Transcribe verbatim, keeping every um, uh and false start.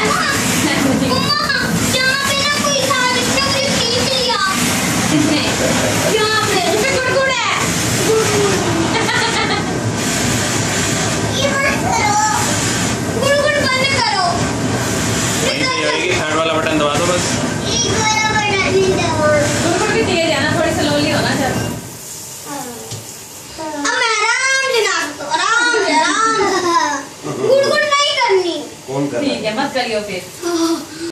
Third वाला button दबा दो बस। भी तेज है ना, थोड़ी स्लोली होना चाहिए। अब मैं आराम से नाच तो आराम से आराम गुड़ गुड़ नहीं करनी। कौन कर रहा है? ठीक है, मत करियो फिर।